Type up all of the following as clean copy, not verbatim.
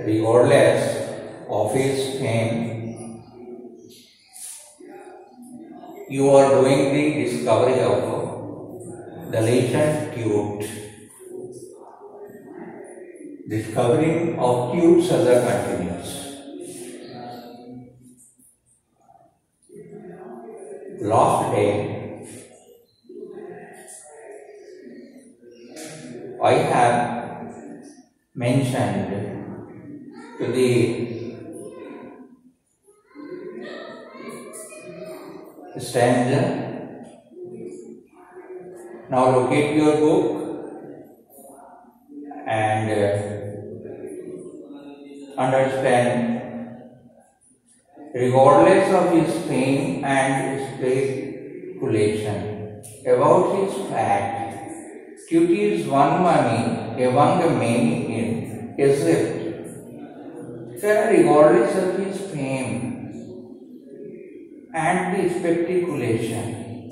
regardless of his fame, you are doing the discovery of the latent tubes. Discovery of tubes further continues. Last day, I have mentioned to the stanza. Now locate your book and understand. Regardless of his fame and speculation about his fact, Tutis one mummy among many in Egypt. Regardless of his fame and the speculation,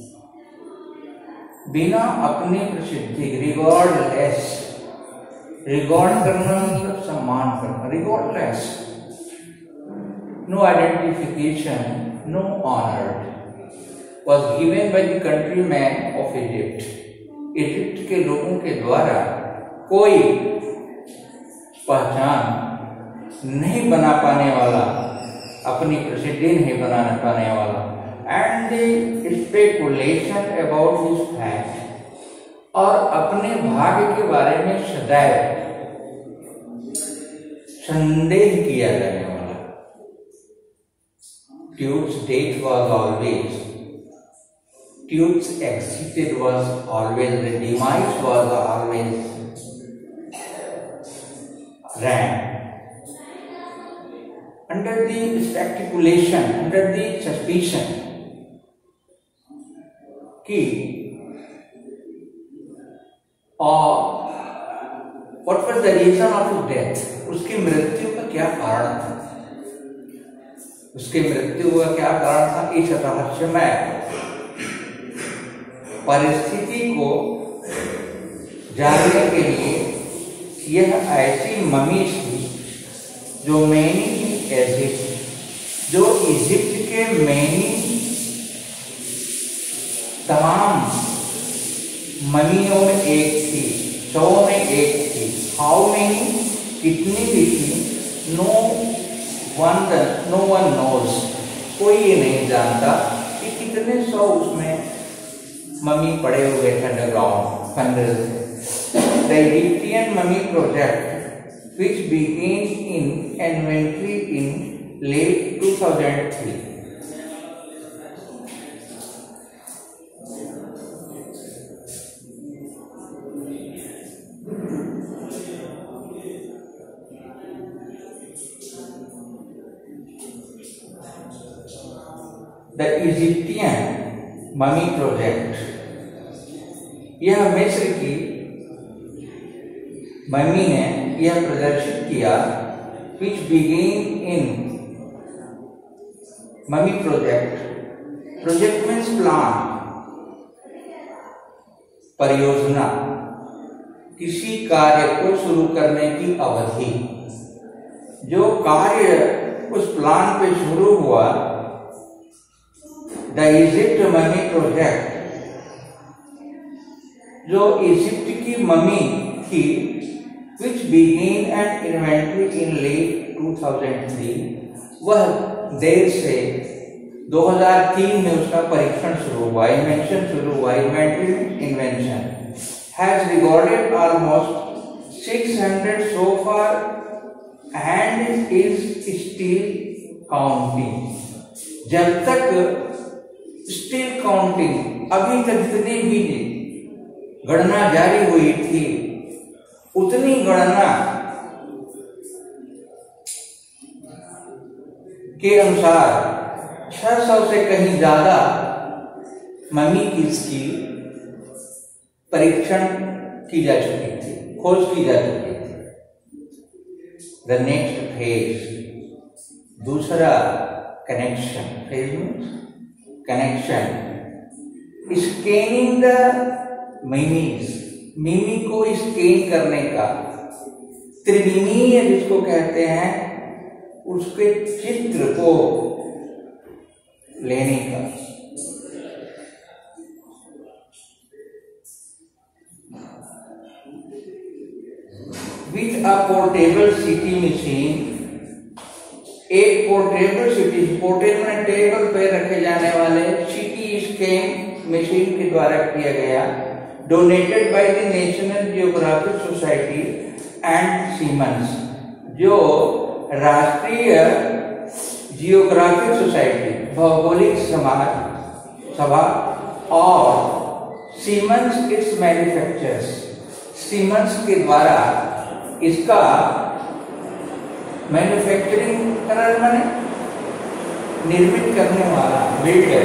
बिना अपनी प्रसिद्धि, रिगॉर्डलेस, रिगॉर्ड करना मतलब सम्मान करना, regardless, no identification, no honor was given by the countrymen of Egypt. Egypt के लोगों के द्वारा कोई पहचान नहीं बना पाने वाला, अपनी प्रसिद्धि नहीं बनाने पाने वाला, and the speculation about his fact, और अपने भाग्य के बारे में सदैव संदेह किया जाने वाला. Tute's death was always, Tute's exit was always, the demise was always ran under the speculation, under the suspicion कि what was the reason of his death, उसकी मृत्यु का क्या कारण था, उसके मृत्यु का क्या कारण था. इस रहस्यमय परिस्थिति को जानने के लिए यह ऐसी ममी थी जो मैनी इजिप्ट, जो इजिप्ट के मैनी तमाम ममियों में एक थी, 100 में एक थी. हाउ मेनी, कितनी भी थी, नो वन नोज, कोई ये नहीं जानता कि कितने 100 उसमें मम्मी पड़े हुए थे अंडरग्राउंड फंडल. The Egyptian mummy project which began in inventory in late 2003. The Egyptian mummy project, यह मिस्र की ममी ने यह प्रदर्शित किया. which began in mummy project, project means plan, परियोजना, किसी कार्य को शुरू करने की अवधि. जो कार्य उस प्लान पे शुरू हुआ, द इजिप्ट ममी प्रोजेक्ट, जो इजिप्ट की ममी थी, which began an inventory in late 2003, वह देर से 2003 में उसका परीक्षण शुरू हुआ, इन्वेंशन शुरू हुआ. Inventory invention has recorded almost 600 so far and is still counting. जब तक स्टिल काउंटिंग, अभी तक जितनी भी गणना जारी हुई थी, उतनी गणना के अनुसार 600 से कहीं ज्यादा ममी की परीक्षण की जा चुकी थी, खोज की जा चुकी थी. द नेक्स्ट फेज, दूसरा connection, phase means connection, scanning the mummies, mummy को स्कैन करने का त्रिमिमीय जिसको कहते हैं, उसके चित्र को लेने का। With a portable CT machine, एक पोर्टेबल सीटी, पोर्टेबल टेबल पे रखे जाने वाले सीटी स्कैन मशीन के द्वारा किया गया, donated by the National Geographic Society and Siemens, जो राष्ट्रीय जियोग्राफिक सोसाइटी भौगोलिक सभा और सीमेंस इट्स मैन्युफैक्चरर्स, सीमेंस के द्वारा इसका मैन्युफैक्चरिंग माने निर्मित करने वाला, बिल्डर,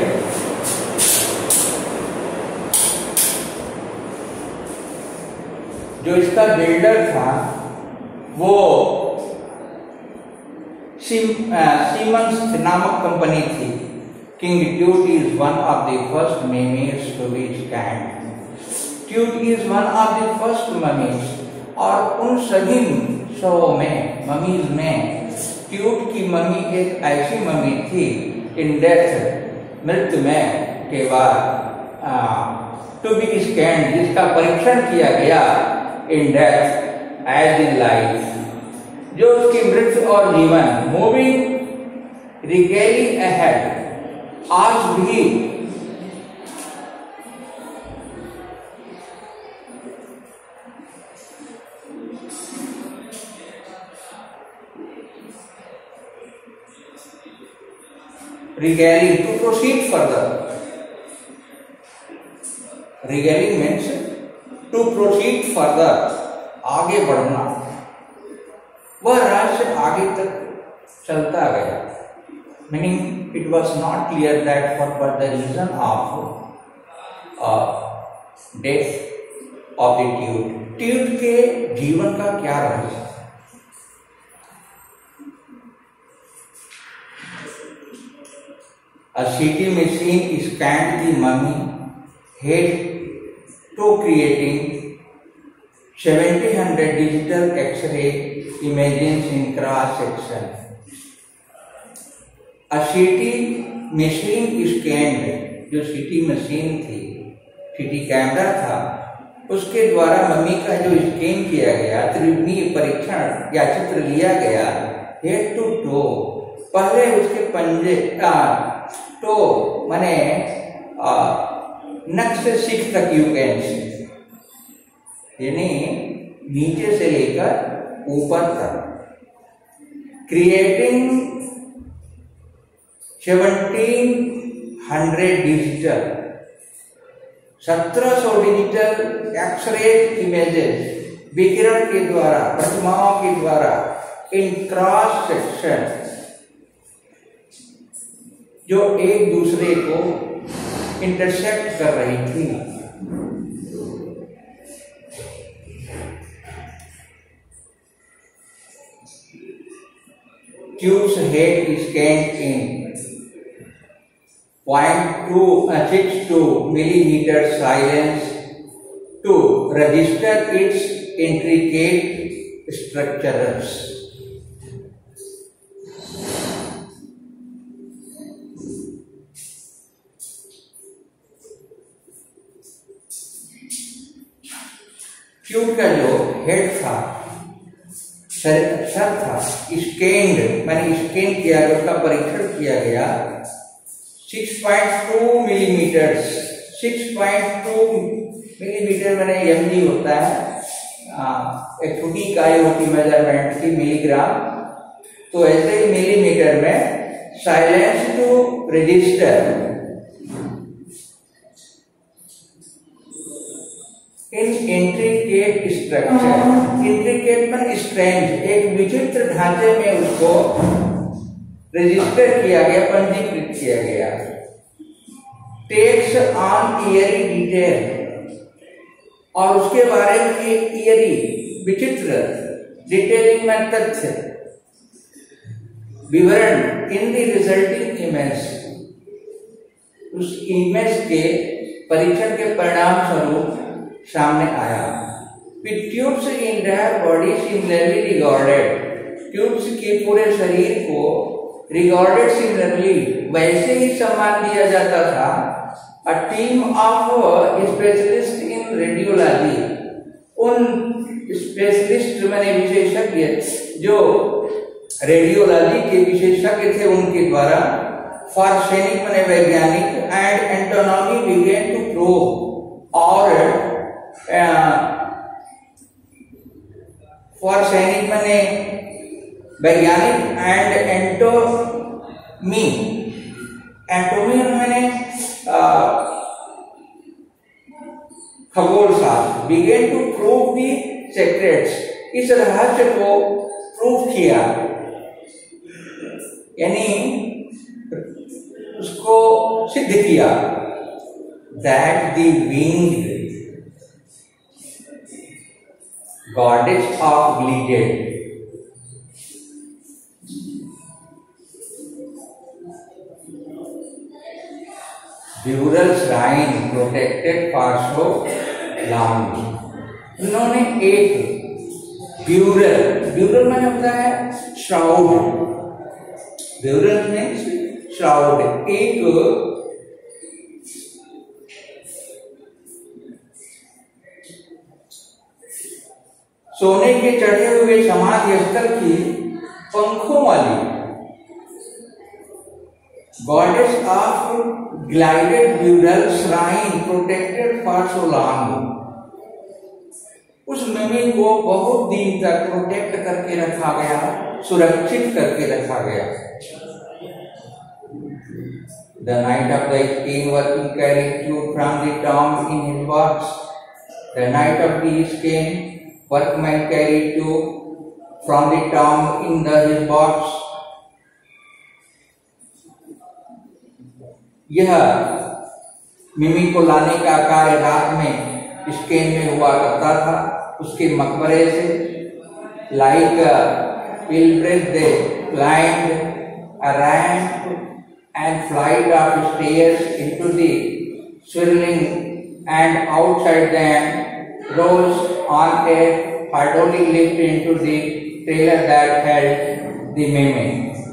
जो इसका बिल्डर था वो सीमेंस नामक कंपनी थी। King Tut is one of the first mummies to be scanned. Tut is one of the first mummies, और उन सभी शवों में, ममीज में ट्यूट की ममी एक ऐसी ममी थी इन डेथ, मृत्यु में के बाद, टू बी स्कैन्ड, जिसका परीक्षण किया गया in death as in life, जो उसकी मृत्यु और जीवन, मूविंग रिगेलिंग अहेड, आज भी regaling, to proceed further. Regaling means to proceed further, आगे बढ़ना। वह रहस्य आगे तक चलता गया। Meaning it was not clear that what was the reason of death of the Tut. Tut के जीवन का क्या रहस्य? A CT machine scanned the mummy head to creating 700 digital X-ray images in cross section. A CT machine scanned, जो CT machine थी, CT camera था, उसके द्वारा मम्मी का जो स्कैन किया गया, त्रिमिमीय परीक्षण या चित्र लिया गया, हेड टू टो, पहले उसके पंजे तो माने नख से सिख तक, यू कैन सी, यानी नीचे से लेकर ऊपर तक, creating 1700 digital, 1700 digital x ray images विकिरण के द्वारा, प्रतिमाओं के द्वारा, इन क्रॉस सेक्शन, जो एक दूसरे को इंटरसेक्ट कर रही थी। Tut's head scanned in 0.262 millimeter silence to register its intricate structures. Tut का जो हेड था, सर था, स्कैन्ड मैंने स्कैन किया गया, उसका परीक्षण किया गया 6.2 मिलीमीटर, 6.2 मिलीमीटर मैंने mg होता है, एक छोटी इकाई होती मेजरमेंट की, मिलीग्राम, तो ऐसे ही मिलीमीटर में silence to register in intricate structure, intricate में स्ट्रेंज, एक विचित्र ढांचे में उसको रजिस्टर किया गया, पंजीकृत किया गया। टेक्स ऑन इयरी डिटेल, और उसके बारे में एक इयरी विचित्र डिटेलिंग में तथ्य विवरण इन द रिजल्टिंग इमेज, उस इमेज के परीक्षण के परिणाम स्वरूप सामने आया। with tubes in their body similarly regarded, Tut's के पूरे शरीर को regarded similarly वैसे ही सम्मान दिया जाता था। A team of specialists in radiology, उन स्पेशलिस्ट माने विशेषज्ञ जो रेडियोलॉजी के विशेषज्ञ थे उनके द्वारा फॉर सैनिक माने वैज्ञानिक and anatomy began to prove, और फॉर सैनिक माने वैज्ञानिक एंड एंटोमी, एंटोमी माने खगोल शास्त्र, began to prove the secrets, इस रहस्य को प्रूव किया, यानी उसको सिद्ध किया। That the winged goddess of bleeded, burial shrine protected for so long, उन्होंने एक ब्यूरल, ब्यूरल में होता है श्राउड, ब्यूरल में श्राउड, एक सोने के चढ़े हुए समाधि स्थल की पंखों वाली goddess of glided burial shrine protected for so long, उस ममी को बहुत दिन तक प्रोटेक्ट करके रखा गया, सुरक्षित करके रखा गया। The night of the skin working carried tube from the tomb in his box. The night of the skin workman carried tube from the tomb in his box. यह मिमी को लाने का कार्य रात में स्केन में हुआ करता था, उसके मकबरे से। Like pilgrims they climbed a ramp and flight of stairs into the swirling, and outside them rose on a hydraulic lift into the trailer that held the mimi.